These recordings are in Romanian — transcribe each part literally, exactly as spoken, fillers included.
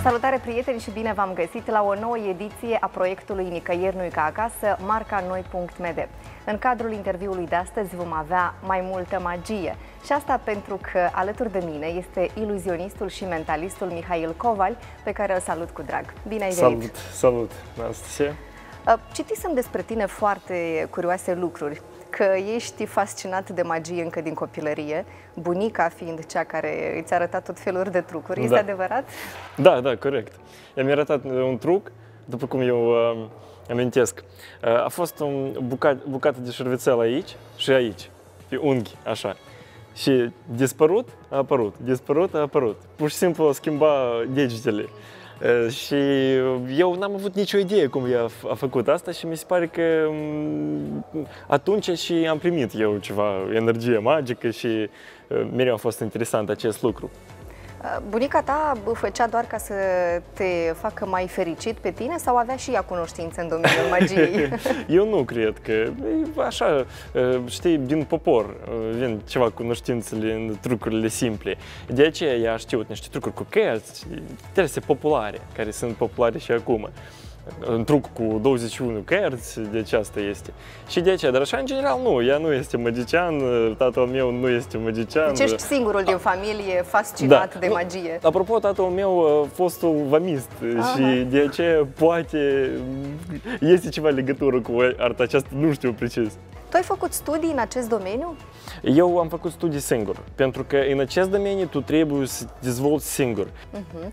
Salutare, prieteni, și bine v-am găsit la o nouă ediție a proiectului Nicăieri nu-i ca acasă, marca noi punct m d. În cadrul interviului de astăzi vom avea mai multă magie. Și asta pentru că alături de mine este iluzionistul și mentalistul Mihail Coval, pe care îl salut cu drag. Bine ai venit! Salut! Salut, Anastasia! Citisem despre tine foarte curioase lucruri. Că ești fascinat de magie încă din copilărie, bunica fiind cea care îți-a arătat tot felul de trucuri. Este da. adevărat? Da, da, corect. I-am arătat un truc, după cum eu uh, amintesc. Uh, a fost o bucat, bucată de șervețel aici și aici, pe unghi, așa. Și dispărut, a apărut, dispărut, a apărut. Pur și simplu schimba degetele. Uh, și eu n-am avut nicio idee cum ea a făcut asta și mi se pare că um, atunci și am primit eu ceva energie magică și uh, mereu a fost interesant acest lucru. Bunica ta făcea doar ca să te facă mai fericit pe tine sau avea și ea cunoștințe în domeniul magiei? Eu nu cred că, așa, știi, din popor vin ceva cunoștințele în trucurile simple. De aceea ea a știut niște trucuri cu cărți, interese populare, care sunt populare și acum. Un truc cu douăzeci și unu cărți, deci asta este. Și de aceea, dar așa în general nu, ea nu este magician, tatăl meu nu este magician. Deci ești singurul din familie fascinat da. de magie. Apropo, tatăl meu a fost un vamist. Aha. Și de aceea poate este ceva legătură cu arta aceasta, nu știu precis. Tu ai făcut studii în acest domeniu? Eu am făcut studii singur, pentru că în acest domeniu tu trebuie să te dezvolți singur. Uh-huh.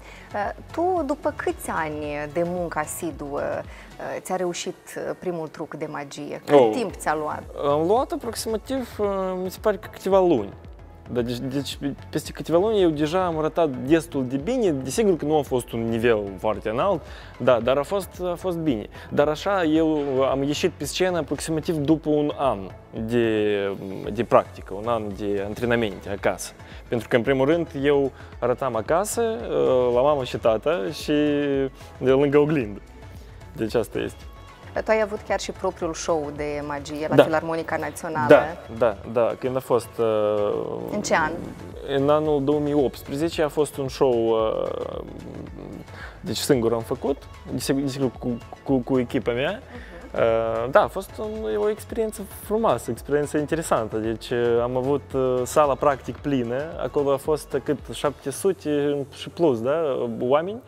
Tu, după câți ani de muncă asiduă, ți-a reușit primul truc de magie? Cât oh. timp ți-a luat? Am luat aproximativ, mi se pare că câteva luni. Da, deci, deci, peste câteva luni eu deja am arătat destul de bine, desigur că nu a fost un nivel foarte înalt, da, dar a fost, a fost bine. Dar așa eu am ieșit pe scenă aproximativ după un an de, de practică, un an de antrenamente acasă. Pentru că, în primul rând, eu arătam acasă, la mama și tata și de lângă oglindă. Deci asta este. Tu ai avut chiar și propriul show de magie la da. Filarmonica Națională. Da, da, da. Când a fost... Uh, în ce an? În anul două mii optsprezece a fost un show, uh, deci singur am făcut, desigur cu, cu, cu echipa mea. Uh-huh. uh, da, a fost un, o experiență frumoasă, experiență interesantă. Deci am avut uh, sala practic plină, acolo a fost cât șapte sute și plus, da, oameni.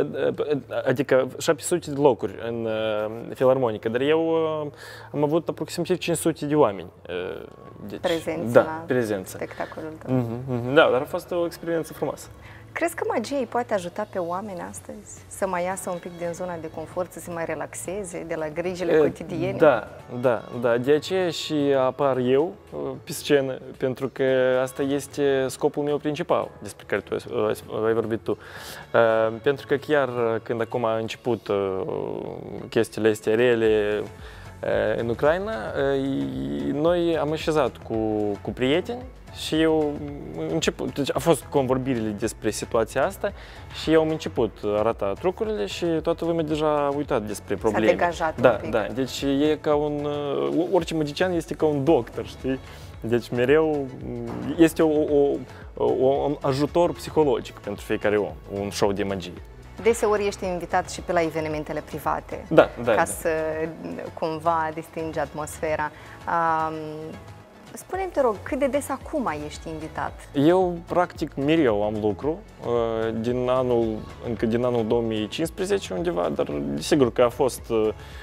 Adică șapte sute de locuri în uh, Filarmonică, dar eu uh, am avut aproximativ cinci sute de oameni. Uh, deci, prezență da, la prezență. spectacolul tău. Mm-hmm, mm-hmm. Da, dar a fost o experiență frumoasă. Crezi că magia îi poate ajuta pe oameni astăzi să mai iasă un pic din zona de confort, să se mai relaxeze de la grijile e, cotidiene? Da, da, da. De aceea și apar eu pe scenă, pentru că asta este scopul meu principal, despre care tu ai vorbit tu. Uh, pentru că chiar când acum a început uh, chestiile astea rele uh, în Ucraina, uh, noi am așezat cu, cu prieteni. Și eu început, deci a fost convorbirile despre situația asta și eu am început arăta trucurile și toată lumea deja a uitat despre probleme. S-a degajat da, un pic. Da, deci e ca un, orice magician este ca un doctor, știi? Deci mereu este o, o, o, un ajutor psihologic pentru fiecare om, un show de magie. Deseori ești invitat și pe la evenimentele private, da, da, ca da. să cumva distingi atmosfera. Um, Spune-mi, te rog, cât de des acum ești invitat? Eu, practic, mereu am lucru, din anul, încă din anul două mii cincisprezece undeva, dar desigur că a fost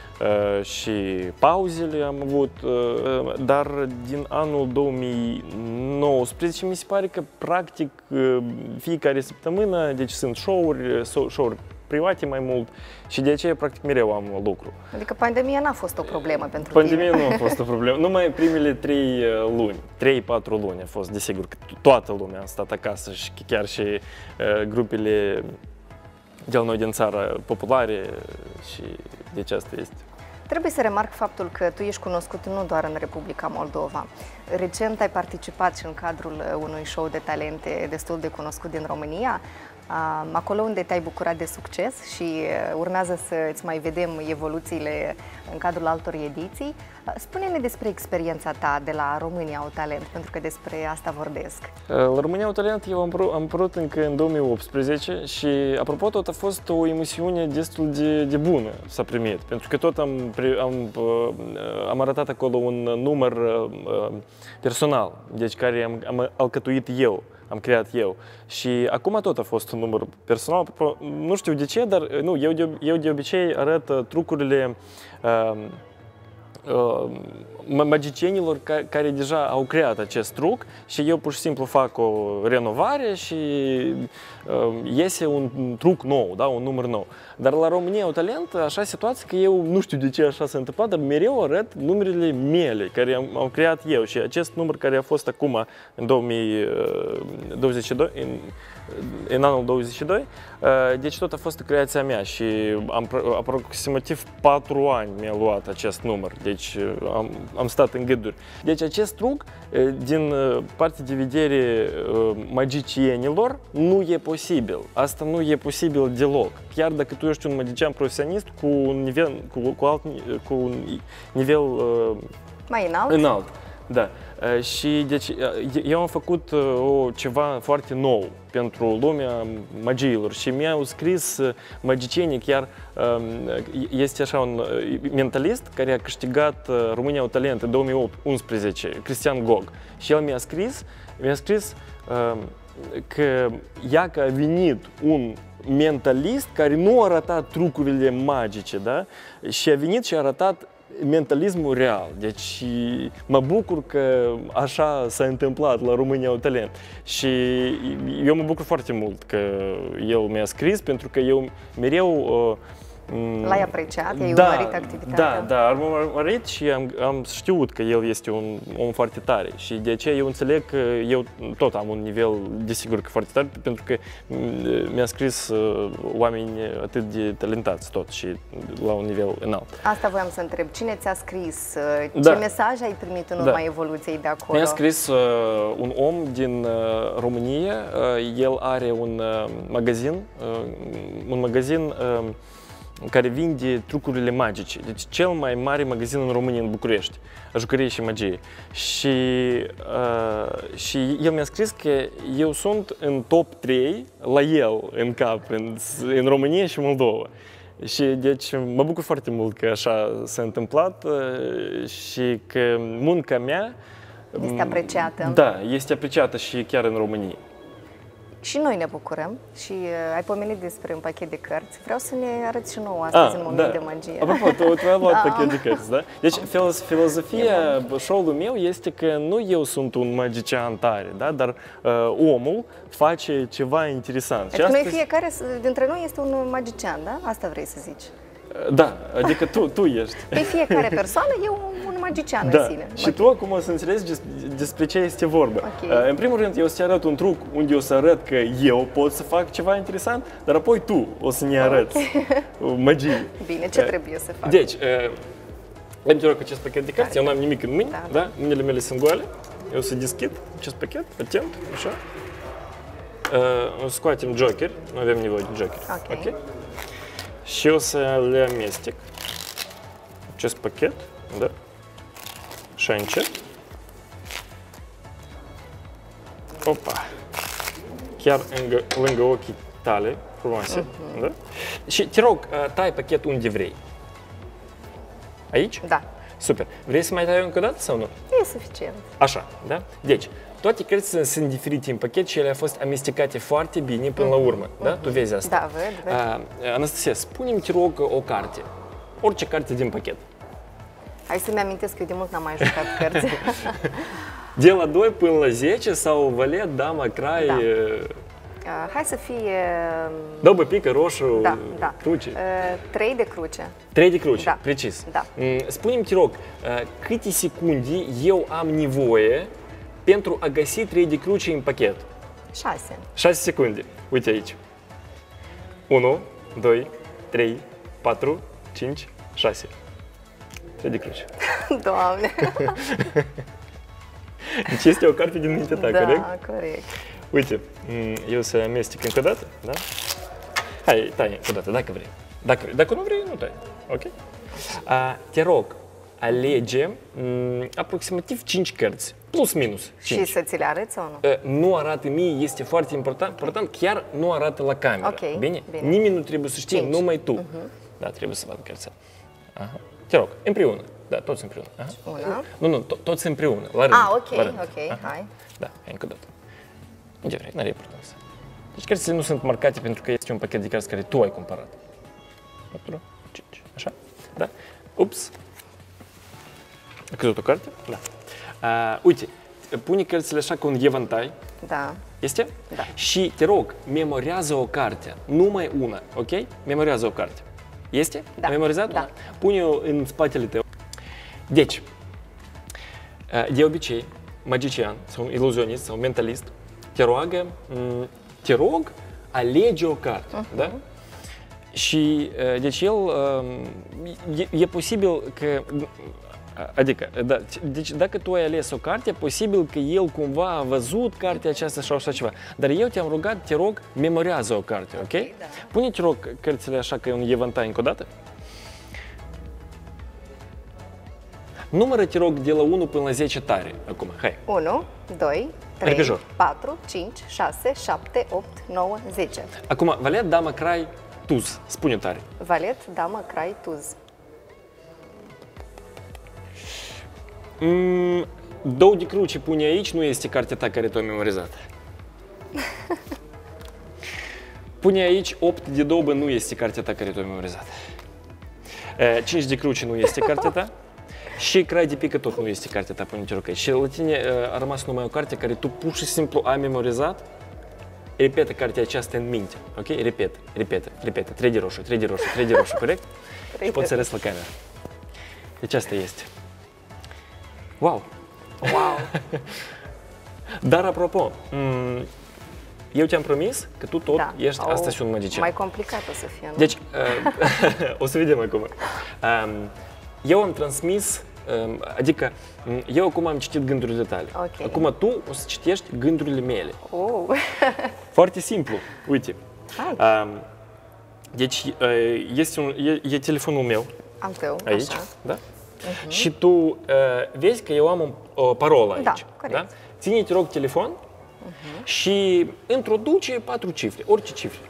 și pauzele am avut, dar din anul două mii nouăsprezece mi se pare că, practic, fiecare săptămână, deci sunt show-uri, show-uri private mai mult și de aceea, practic, mereu am lucru. Adică pandemia n-a fost o problemă pentru pandemia tine? Pandemia nu a fost o problemă. Numai primele trei luni, trei patru luni a fost, desigur, că toată lumea a stat acasă și chiar și uh, grupele de la noi din țară populare și deci asta este. Trebuie să remarc faptul că tu ești cunoscut nu doar în Republica Moldova. recent ai participat și în cadrul unui show de talente destul de cunoscut din România, acolo unde te-ai bucurat de succes și urmează să îți mai vedem evoluțiile în cadrul altor ediții. Spune-ne despre experiența ta de la România au Talent, pentru că despre asta vorbesc. La România au Talent eu am, am apărut încă în două mii optsprezece și, apropo, tot a fost o emisiune destul de, de bună, s-a primit, pentru că tot am, am, am arătat acolo un număr personal, deci care am, am alcătuit eu. Am creat eu. Și acum tot a fost un număr personal. Nu știu de ce, dar nu, eu, de, eu de obicei arăt trucurile uh, uh, magicienilor ca, care deja au creat acest truc și eu pur și simplu fac o renovare și uh, iese un truc nou, da, un număr nou. Dar la România au Talent, așa situație că eu nu știu de ce așa s-a întâmplat, dar mereu arăt numerele mele, care am, am creat eu. Și acest număr care a fost acum în două mii douăzeci și doi, în, în anul douăzeci și doi, deci tot a fost creația mea și am, aproximativ patru ani mi-a luat acest număr, deci am, am stat în gânduri. Deci acest truc, din partea de vedere magicienilor, nu e posibil. Asta nu e posibil deloc. Chiar dacă tu ești un magician profesionist cu un nivel, cu, cu alt, cu un nivel mai înalt. înalt. Da. Și deci eu am făcut o, ceva foarte nou pentru lumea magiilor și mi-au scris magicienii, chiar este așa un mentalist care a câștigat România au Talent în două mii unsprezece, Cristian Gog, și el mi-a scris, mi-a scris că ea că a venit un mentalist care nu a arătat trucurile magice, da? Și a venit și a arătat mentalismul real. Deci mă bucur că așa s-a întâmplat la România au Talent. Și eu mă bucur foarte mult că el mi-a scris, pentru că eu mereu l-ai apreciat, i-ai da, urmărit activitatea. Da, da, am urmărit și am, am știut că el este un om foarte tare și de aceea eu înțeleg că eu tot am un nivel, desigur că foarte tare, pentru că mi-a scris oameni atât de talentați tot și la un nivel înalt. Asta voiam să întreb, cine ți-a scris? Ce da. mesaj ai primit în urma da. evoluției de acolo? Mi-a scris uh, un om din uh, România, uh, el are un uh, magazin, uh, un magazin uh, care vinde trucurile magice. Deci cel mai mare magazin în România, în București, a jucăriei și magiei. Și, uh, și el mi-a scris că eu sunt în top trei la el în cap, în, în România și Moldova. Și deci mă bucur foarte mult că așa s-a întâmplat uh, și că munca mea este apreciată. Da, este apreciată și chiar în România. Și noi ne bucurăm și uh, ai pomenit despre un pachet de cărți. Vreau să ne arăți și nouă astăzi, ah, în moment da. de magie. Apropo, tu, tu ai luat da. pachet de cărți, da? Deci filozofia show-ului meu este că nu eu sunt un magician tare, da? Dar uh, omul face ceva interesant. Deci astăzi... noi fiecare dintre noi este un magician, da? Asta vrei să zici. Da, adică tu, tu ești. Pe fiecare persoană e un magician da. în sine. Și tu acum o să înțelegi despre ce este vorba. Okay. În primul rând, eu o să-ți arăt un truc unde o să arăt că eu pot să fac ceva interesant, dar apoi tu o să ne arăți okay. magie. Bine, ce trebuie să fac? Deci, am te rog acest pachet de cărți, eu nu am nimic în mâini, da, da? Mâinile mele sunt goale, eu o să deschid acest pachet, atent, așa. Scoatem joker, nu avem nevoie de joker. Ok. Okay? Și o să le amestec acest pachet, da? Și încet. Opa! Chiar lângă, lângă ochii tale, frumoase, uh-huh. da? Și te rog, tai pachetul unde vrei. Aici? Da. Super. Vrei să mai tai încă o dată sau nu? E suficient. Așa, da? Deci, toate cărțile sunt diferite în pachet și ele au fost amestecate foarte bine până la urmă, uh-huh. da? Tu vezi asta? Da, văd, văd. Uh, Anastasia, spune-mi, te rog, o carte. Orice carte din pachet. Hai să-mi amintesc că eu de mult n-am mai jucat cărți. De la doi până la zece sau valet, dama, crai... Da. Uh, hai să fie... Dobă, pică, roșu, da, da. cruce. Uh, trei de cruce. Trei de cruce, da. precis. Da. Spune-mi, te rog, câte secunde eu am nevoie pentru a găsi trei de cruce în pachet? Șase. Șase secunde. Uite aici. unu, doi, trei, patru, cinci, șase. Trei de cruce. Doamne! Deci este o carte din mintea ta, da, corect? Da, corect. Uite, eu să amestec încă o dată, da? Hai, tai încă o dată, dacă vrei. Dacă vrei. Dacă nu vrei, nu tai. Ok? A, te rog, alege m, aproximativ cinci cărți, plus minus cinci. Și să ți le arăți sau nu? A, nu arată mie, este foarte important, important, chiar nu arată la cameră. Ok, Bine? bine. Nimeni nu trebuie să știe, cinci. numai tu. Uh-huh. Da, trebuie să vadă cărțile. Aha. Te rog, împreună. Da, toți împreună. Aha. Una. Nu, nu, to- toți împreună, la rând. Ah, ok, la rând. ok, Aha. hai. Da, hai încă o dată. Unde vrei, n-are importanță. Deci cărțile nu sunt marcate pentru că este un pachet de cărți care tu ai cumpărat. patru, cinci, așa? Da? Ups! A căzut o carte? Da. Uh, uite, pune cărțile așa ca un evantai. Da. Este? Da. Și te rog, memorează o carte, numai una, ok? Memorează o carte. Este? Da. Ai memorizat? Da. Pune-o în spatele tău. Deci, de obicei, magician sau iluzionist sau mentalist te roagă, te rog, alege o carte, uh-huh. da? Și, deci, el, e, e posibil că, adică, da, deci dacă tu ai ales o carte, e posibil că el cumva a văzut cartea aceasta sau așa ceva. Dar eu te-am rugat, te rog, memorează o carte, ok? Okay, da. Pune, te rog, cărțile așa că e un evantai încă o dată. Numără, te rog, de la unu până la zece tare, acum, hai. unu, doi, trei, Repejor. patru, cinci, șase, șapte, opt, nouă, zece. Acum, valet, damă, crai, tuz, spune tare. Valet, damă, crai, tuz. Mm, două de cruce pune aici, nu este cartea ta care tu ai memorizat. Pune aici opt de dobă, nu este cartea ta care tu ai memorizat. cinci de cruce nu este cartea ta. Și crai de pică tot nu este cartea ta, pune te rog aici. Și la tine a rămas numai o carte care tu pur și simplu ai memorizat. Repetă cartea aceasta în minte, ok? Repetă, repetă, repetă. trei de roșu, trei de roșu, trei de roșu, corect? Și poți să râzi la cameră. Deci asta este. Wow! Wow! Dar apropo, eu te-am promis că tu tot Da. ești Au, astăzi un magician. Mai complicat o să fie, nu? Deci, uh, o să vedem acum. Um, eu am transmis, um, adică eu acum am citit gândurile tale. Okay. Acum tu o să citești gândurile mele. Oh. Foarte simplu. Uite. Hai. Um, deci, uh, este un, e, e telefonul meu. Am tău, Aici, așa. da? Uh-huh. Și tu uh, vezi că eu am un, o parolă aici. Da, corect. Da? Ține, te rog, telefon uh-huh. și introduce patru cifre, orice cifre.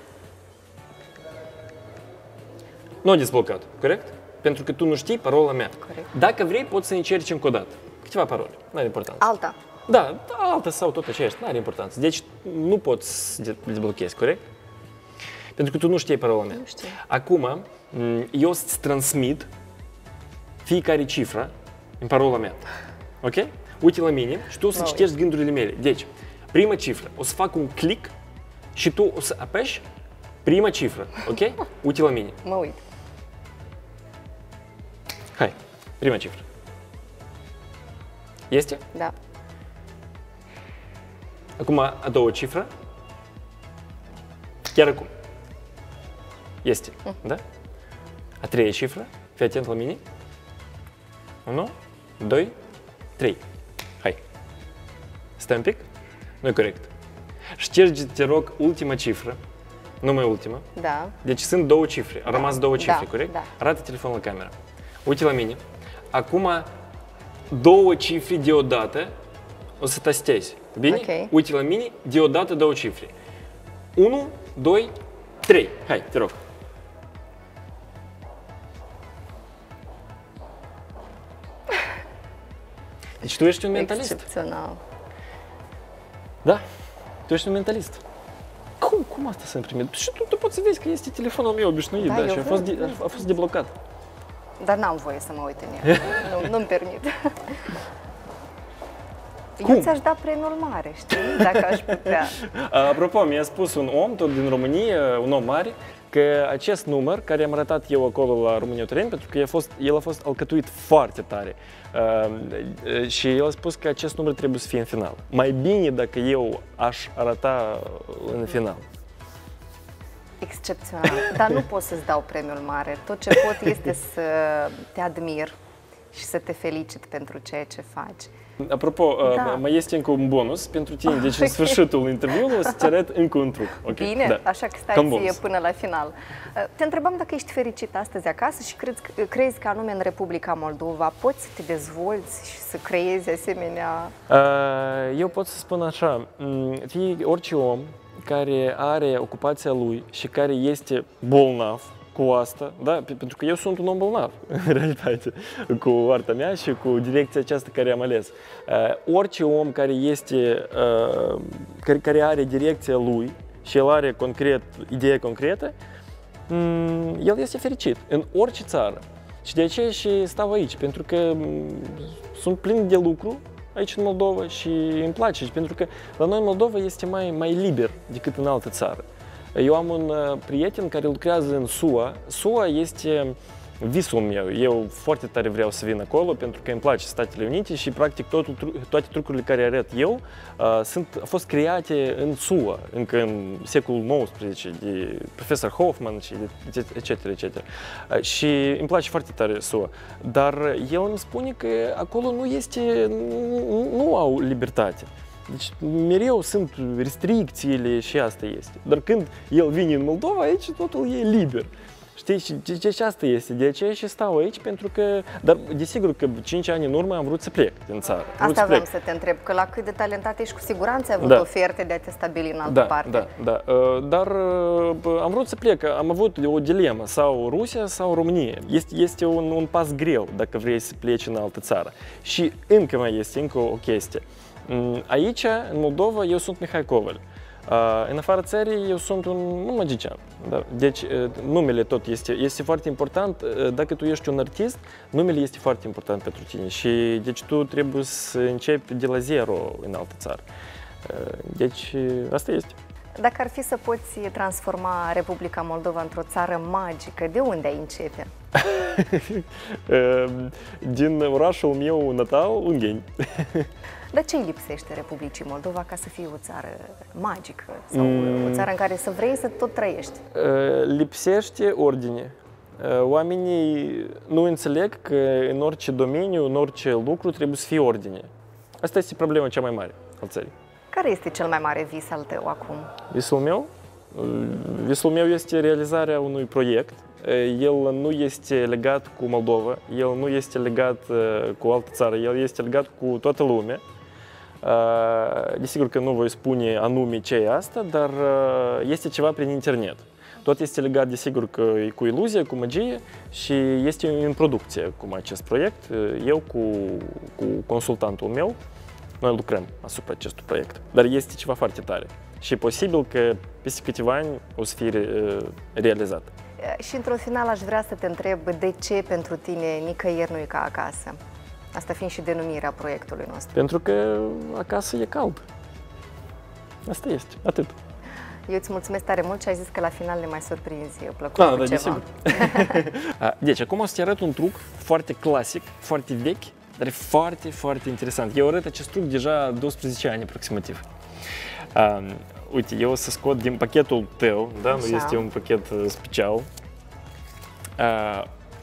Nu dezblocat, corect? Pentru că tu nu știi parola mea. Corect. Dacă vrei, poți să încerci încă o dată. Câteva parole, nu are importanță. Alta. Da, alta sau tot aceeași, nu are importanță. Deci nu poți să dezblochezi, corect? Pentru că tu nu știi parola mea. Nu știu. Acum, eu îți transmit fiecare cifră în parola mea. Ok? Uite la mine și tu o să citești gândurile mele. Deci, prima cifră, o să fac un click și tu o să apeși prima cifră. Ok? Uite la mine. Mă uit. Hai, prima cifră. Este? Da. Acum a doua cifră. Chiar acum. Este, da? A treia cifră. Fii atent la mine. unu, doi, trei. Hai. Stai un pic. Nu e corect. Șterge, te rog, ultima cifră. Numai ultima. Da. Deci sunt două cifre. A rămas două cifre, Da, corect? da. Arată telefonul la cameră. Uite la mine. Acum două cifre deodată o să tastezi. Bine? Ok. Uite la mine, deodată două cifre. unu, doi, trei. Hai, te rog. Deci tu ești un mentalist. Excepțional. Da, tu ești un mentalist. Cum, cum asta s-a imprimit? Și tu, tu poți să vezi că este telefonul meu obișnuit, Da, da, eu și a vreau, fost, de, vreau. a fost deblocat. Dar n-am voie să mă uit în el. nu, nu-mi permit. Cum? Eu ți-aș da premiul mare, știi? Dacă aș putea. Apropo, mi-a spus un om, tot din România, un om mare, că acest număr, care am arătat eu acolo la România Teren, pentru că el a fost, el a fost alcătuit foarte tare, uh, și el a spus că acest număr trebuie să fie în final. Mai bine dacă eu aș arăta în final. Excepțional. Dar nu pot să-ți dau premiul mare. Tot ce pot este să te admir și să te felicit pentru ceea ce faci. Apropo, Da. mai este încă un bonus pentru tine, deci în sfârșitul interviului o să te arăt încă un truc. Okay? Bine, Da. așa că Ca stai bonus. ție până la final. Te întrebam dacă ești fericit astăzi acasă și crezi, crezi că anume în Republica Moldova poți să te dezvolți și să creezi asemenea... Eu pot să spun așa, fie orice om care are ocupația lui și care este bolnav cu asta, da? Pentru că eu sunt un om bolnav, în realitate, cu arta mea și cu direcția aceasta care am ales. Orice om care este, care, care are direcția lui și el are concret, idee concretă, el este fericit în orice țară. Și de aceea și stau aici, pentru că sunt plin de lucru aici în Moldova și îmi place, pentru că la noi în Moldova este mai, mai liber decât în altă țară. Eu am un prieten care lucrează în S U A. S U A este visul meu. Eu foarte tare vreau să vin acolo pentru că îmi place Statele Unite și practic totul, toate trucurile care arăt eu uh, sunt, au fost create în S U A, încă în secolul nouăsprezece, de profesor Hoffman și et cetera et cetera. Uh, și îmi place foarte tare S U A. Dar el îmi spune că acolo nu este, nu, nu au libertate. Deci mereu sunt restricțiile și asta este. Dar când el vine în Moldova, aici totul e liber. Știi? Și de ce asta este? De aceea și stau aici, pentru că... Dar desigur că cinci ani în urmă am vrut să plec din țară. Asta vreau să te întreb, că la cât de talentat ești, cu siguranță ai avut Da. oferte de a te stabili în altă Da, parte. da, da. Dar am vrut să plec, am avut o dilemă, sau Rusia sau România. Este, este un, un pas greu dacă vrei să pleci în altă țară. Și încă mai este încă o chestie. Aici, în Moldova, eu sunt Mihai Coval. În afara țării, eu sunt un, un magician. Da? Deci, numele tot este, este foarte important. Dacă tu ești un artist, numele este foarte important pentru tine. Și deci tu trebuie să începi de la zero în altă țară. Deci, asta este. Dacă ar fi să poți transforma Republica Moldova într-o țară magică, de unde ai începe? Din orașul meu natal, Ungheni. Dar ce îi lipsește Republicii Moldova ca să fie o țară magică sau mm. o țară în care să vrei să tot trăiești? Lipsește ordine. Oamenii nu înțeleg că în orice domeniu, în orice lucru trebuie să fie ordine. Asta este problema cea mai mare al țării. Care este cel mai mare vis al tău acum? Visul meu? Visul meu este realizarea unui proiect. El nu este legat cu Moldova, el nu este legat cu altă țară, el este legat cu toată lumea. Desigur că nu voi spune anume ce e asta, dar este ceva prin internet. Tot este legat, desigur, că cu iluzie, cu magie și este în producție cu acest proiect. Eu cu, cu consultantul meu, noi lucrăm asupra acestui proiect, dar este ceva foarte tare și e posibil că peste câteva ani o să fie realizat. Și într-un final aș vrea să te întreb de ce pentru tine nicăieri nu e ca acasă? Asta fiind și denumirea proiectului nostru. Pentru că acasă e cald. Asta este, atât. Eu îți mulțumesc tare mult și ai zis că la final ne mai surprinzi plăcut da, cu da, ceva. Desigur. Deci, acum o să te arăt un truc foarte clasic, foarte vechi, dar e foarte, foarte interesant. Eu arăt acest truc deja doisprezece ani aproximativ. Uh, uite, eu o să scot din pachetul tău, da? Nu este un pachet special. Uh,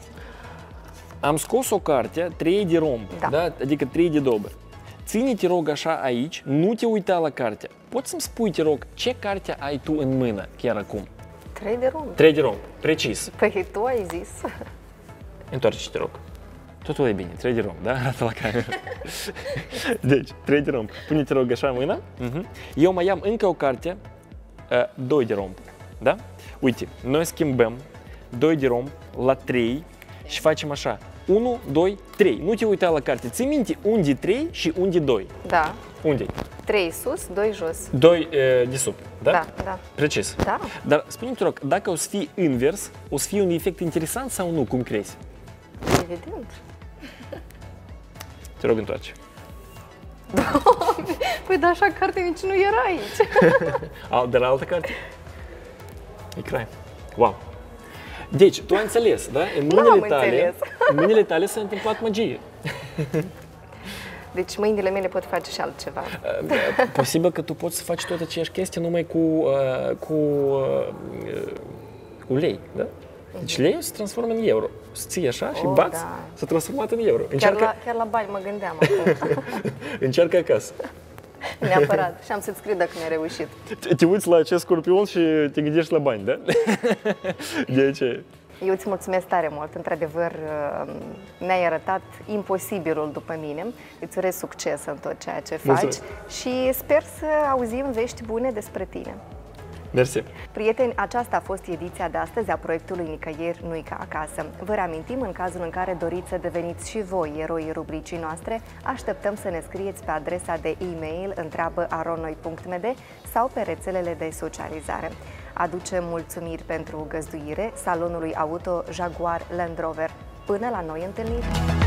am scos o carte, trei de romb, da. Da? Adică trei de dobă. Ține, te rog, așa aici, nu te uita la carte. Poți să-mi spui, te rog, ce carte ai tu în mână chiar acum? Trei de romb. Trei de romb, precis. Păi tu ai zis. Întoarce-te, te rog. Totul e bine, trei de romb, da? Arată la cameră. Deci, trei de romb. Pune-te, rog, așa mâna. Uh-huh. Eu mai am încă o carte, uh, doi de romb, da? Uite, noi schimbăm doi de romb la trei și facem așa. unu, doi, trei. Nu te uita la carte. Ții minte unde trei și unde doi. Da. Unde? trei sus, doi jos. doi uh, de sub, da? Da, da. Precis. Da. Dar spune-te, rog, dacă o să fie invers, o să fie un efect interesant sau nu? Cum crezi? Evident. Te rog, întoarce. Păi da, așa carte nici nu era aici. Al, de la altă carte? Ecran. Wow. Deci, tu ai înțeles, da? În mâinile tale, în mâinile tale s-a întâmplat magie. Deci mâinile mele pot face și altceva. Posibil că tu poți să faci tot aceeași chestie numai cu, uh, cu uh, ulei, da? Deci lei se transformă în euro. să ții așa și Oh, bați, da. s-a transformat în euro. Chiar Încearcă, la, chiar la bani mă gândeam acum. încearcă acasă. Neapărat. Și am să-ți scriu dacă mi-a reușit. Te, te uiți la acest scorpion și te gândești la bani, da? De ce? Eu îți mulțumesc tare mult. Într-adevăr, ne-ai arătat imposibilul după mine. Îți urez succes în tot ceea ce faci. Mulțumesc. Și sper să auzim vești bune despre tine. Mersi. Prieteni, aceasta a fost ediția de astăzi a proiectului Nicăieri nu-i ca acasă. Vă reamintim, în cazul în care doriți să deveniți și voi eroii rubricii noastre, așteptăm să ne scrieți pe adresa de e-mail întreabă aronoi punct m d sau pe rețelele de socializare. Aducem mulțumiri pentru găzduire salonului auto Jaguar Land Rover. Până la noi întâlniri!